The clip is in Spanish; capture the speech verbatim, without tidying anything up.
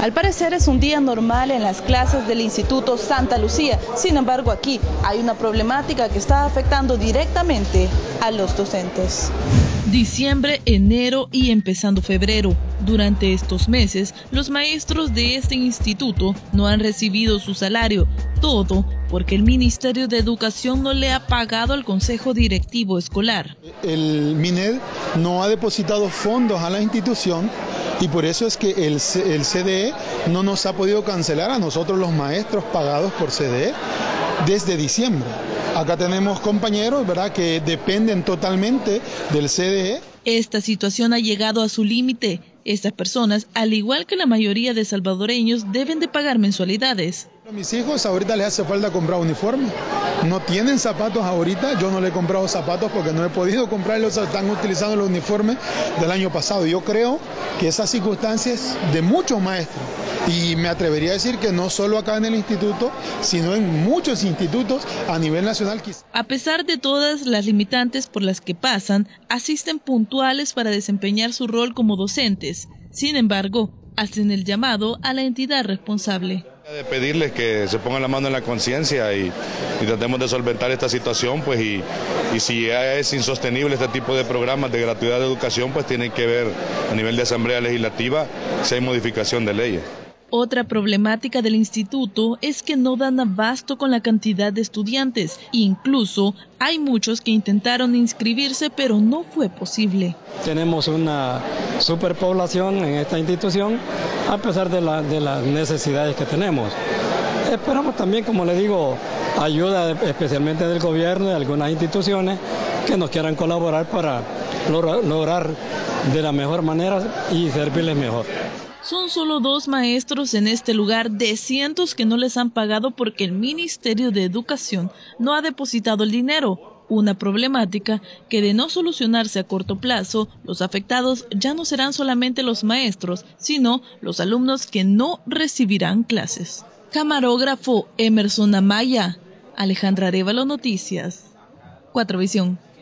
Al parecer es un día normal en las clases del Instituto Santa Lucía. Sin embargo, aquí hay una problemática que está afectando directamente a los docentes. Diciembre, enero y empezando febrero. Durante estos meses, los maestros de este instituto no han recibido su salario, todo porque el Ministerio de Educación no le ha pagado al Consejo Directivo Escolar. El MINED no ha depositado fondos a la institución y por eso es que el, el C D E no nos ha podido cancelar a nosotros los maestros pagados por C D E desde diciembre. Acá tenemos compañeros, ¿verdad?, que dependen totalmente del C D E. Esta situación ha llegado a su límite. Estas personas, al igual que la mayoría de salvadoreños, deben de pagar mensualidades. A mis hijos ahorita les hace falta comprar uniforme. No tienen zapatos ahorita, yo no le he comprado zapatos porque no he podido comprarlos, están utilizando los uniformes del año pasado. Yo creo que esas circunstancias de muchos maestros, y me atrevería a decir que no solo acá en el instituto, sino en muchos institutos a nivel nacional. A pesar de todas las limitantes por las que pasan, asisten puntuales para desempeñar su rol como docentes. Sin embargo, hacen el llamado a la entidad responsable. De pedirles que se pongan la mano en la conciencia y, y tratemos de solventar esta situación, pues y, y si ya es insostenible este tipo de programas de gratuidad de educación, pues tienen que ver a nivel de Asamblea Legislativa si hay modificación de leyes. Otra problemática del instituto es que no dan abasto con la cantidad de estudiantes. Incluso hay muchos que intentaron inscribirse, pero no fue posible. Tenemos una superpoblación en esta institución, a pesar de, la, de las necesidades que tenemos. Esperamos también, como le digo, ayuda especialmente del gobierno y de algunas instituciones que nos quieran colaborar para lograr de la mejor manera y servirles mejor. Son solo dos maestros en este lugar de cientos que no les han pagado porque el Ministerio de Educación no ha depositado el dinero. Una problemática que, de no solucionarse a corto plazo, los afectados ya no serán solamente los maestros, sino los alumnos que no recibirán clases. Camarógrafo Emerson Amaya, Alejandra Arévalo, Noticias, Cuatro Visión.